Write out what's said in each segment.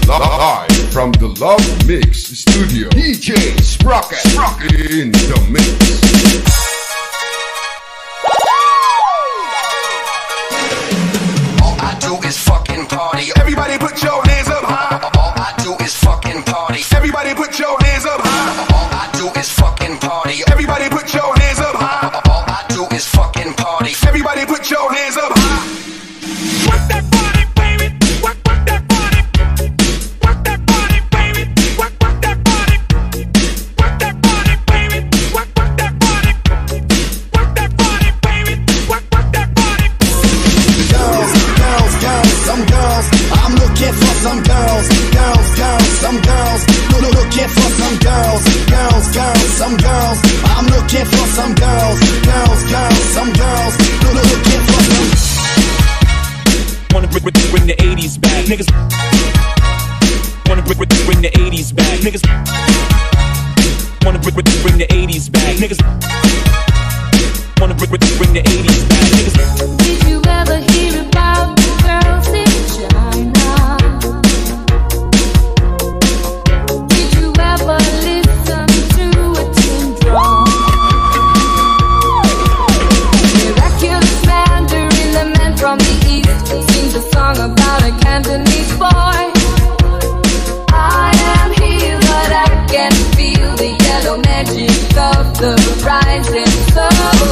Live from the Love Mix Studio, DJ Sprocket in the mix. All I do is fucking party. Everybody put your hands up high. All I do is fucking party. Everybody put your hands up high. All I do is fucking party. Everybody put your hands up high. All I do is fucking party. Everybody put your hands up high. Work that body, baby. Work that body. Work that body, baby. Work that body. Work that body, baby. Work that body. Work that body, baby. Work that body. Girls, some girls. I'm looking for some girls. Girls, some girls. Looking for some girls. Girls, some girls. I'm looking for some girls. Girls, some girls. Looking for some. Wanna bring the 80s back, niggas. Wanna bring the 80s back, niggas. Wanna bring the 80s back, niggas. Wanna bring the 80s back, niggas. Did you ever hear about the girls in China? Did you ever listen to a tin drum? Miraculous Mandarin, the man from the east, sings a song about a Cantonese boy. I am here, but I can feel the yellow magic of the rising sun.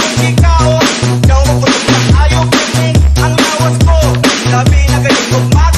Sabi na kayo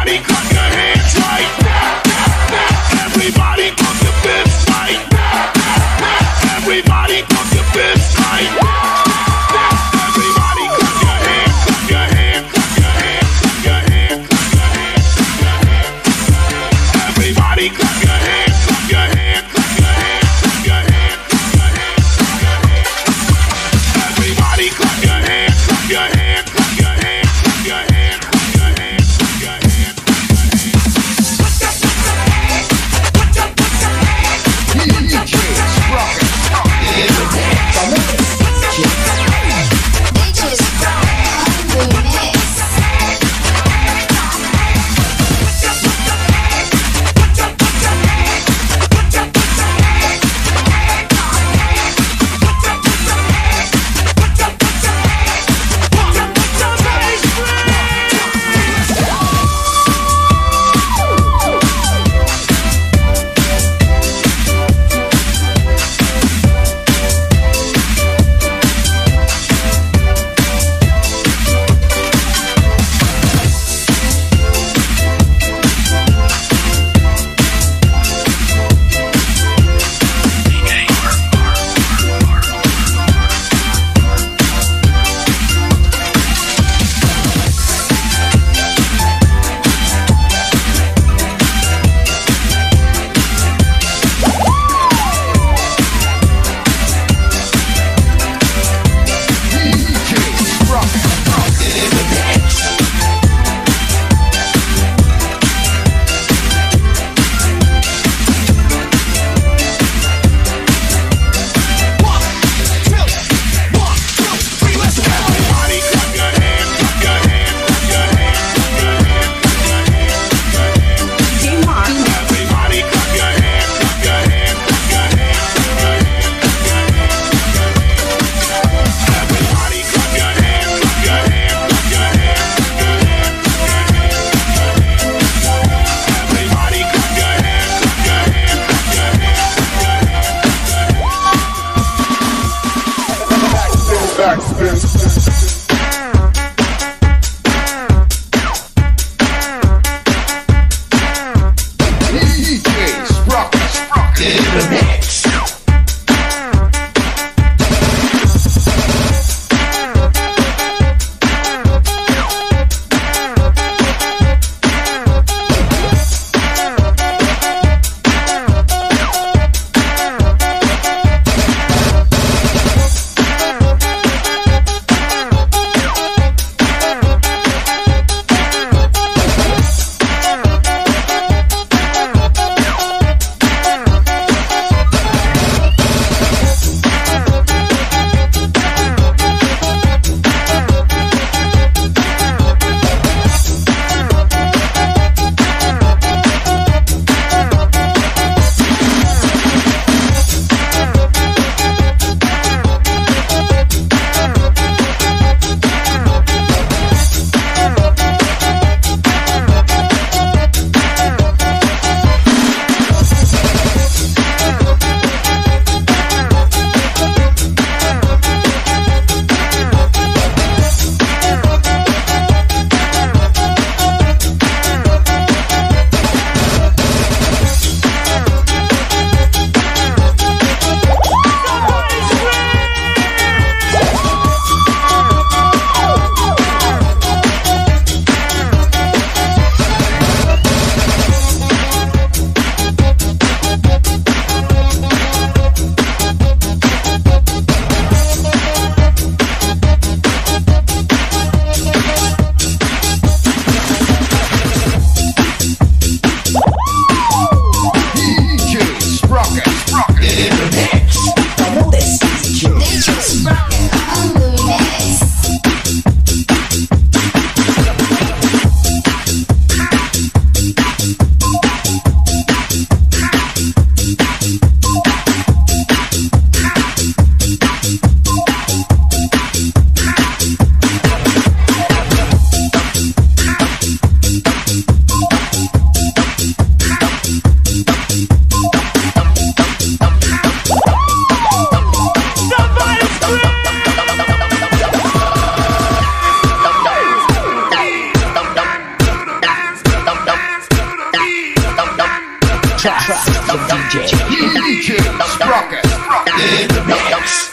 Everybody clap your hands right now. Everybody pump your fists right now. Everybody pump your fists right now. Everybody clap your hands, clap your hands, clap your hands, clap your hands, clap your hands, clap your hands. Everybody clap your hands, clap your hands, clap your hands, clap your hands, clap your hands, clap your hands. Everybody clap your hands, clap your hands, clap your hands, clap your hands, clap your hands, clap your hands. DJ Sprocket in the mix.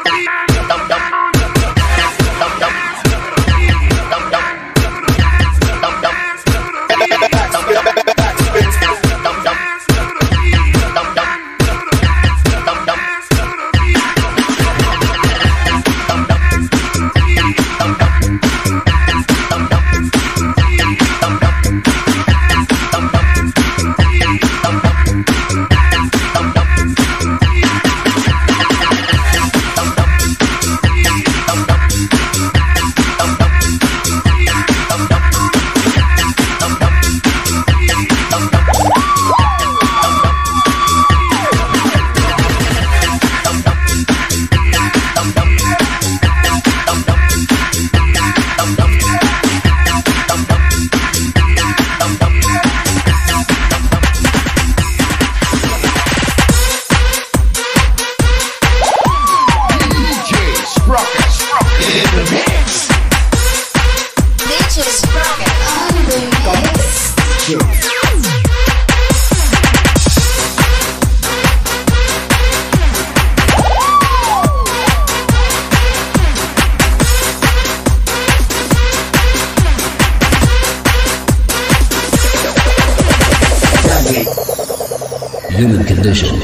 Human condition.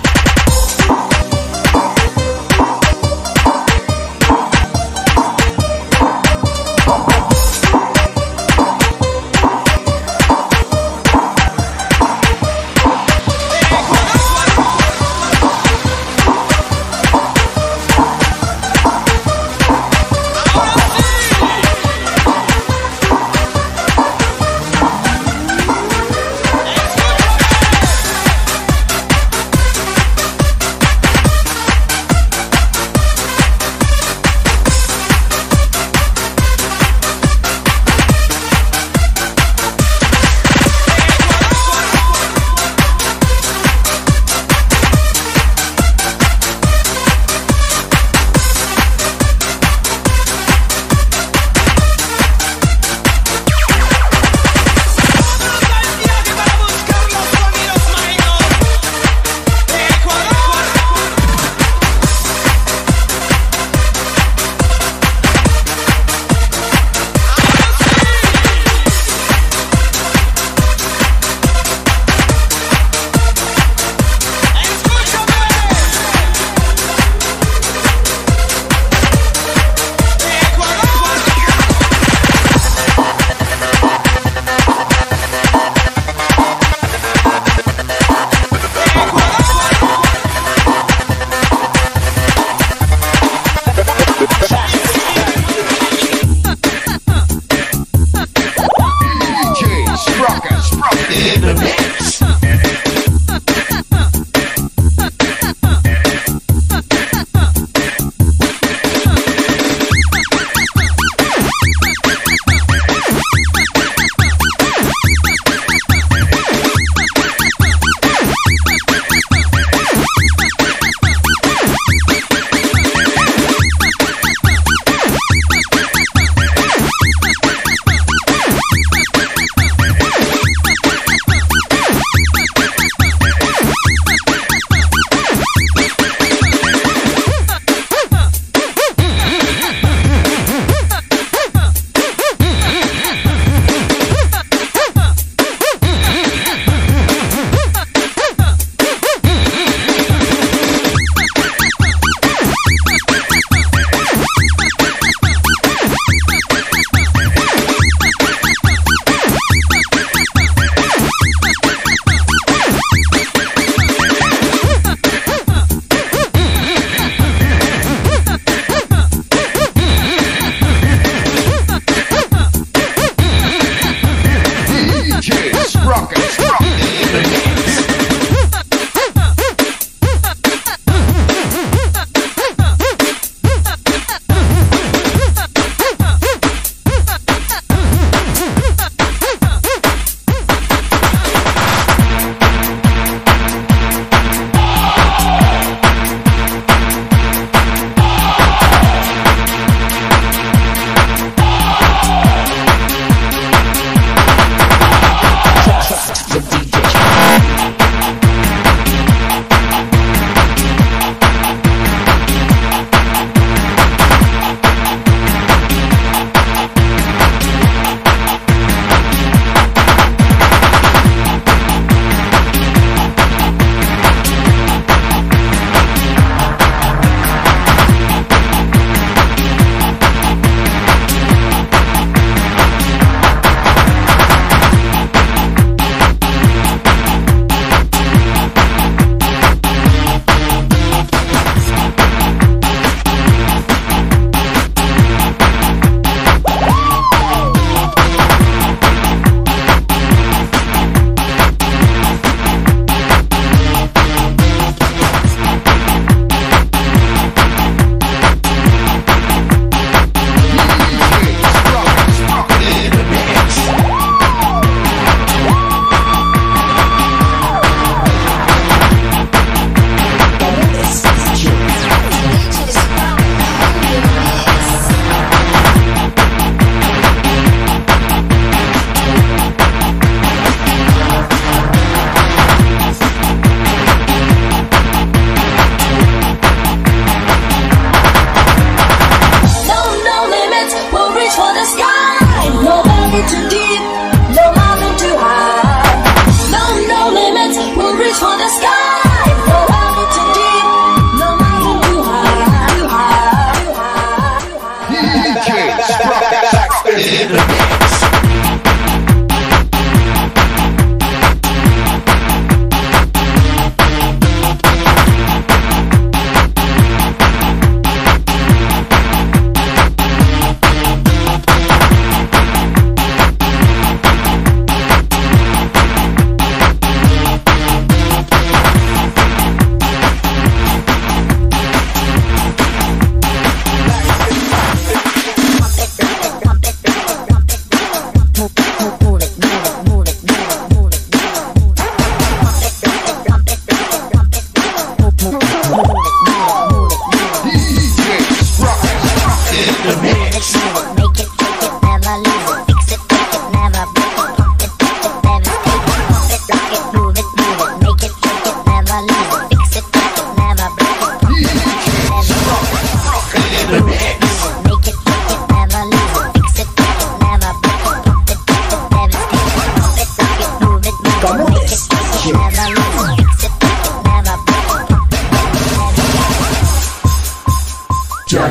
In the mix.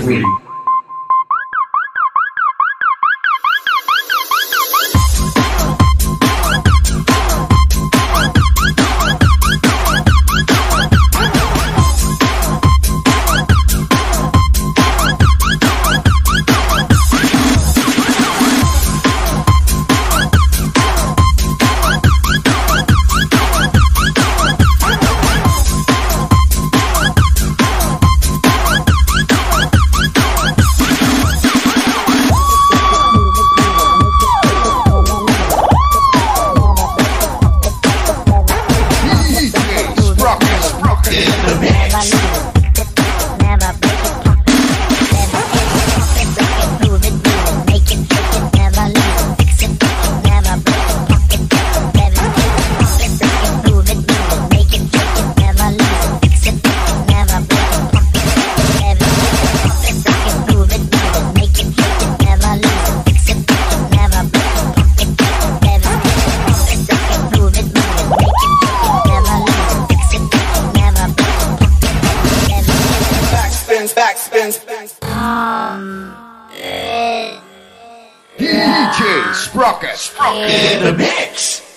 3. DJ Sprocket in the mix.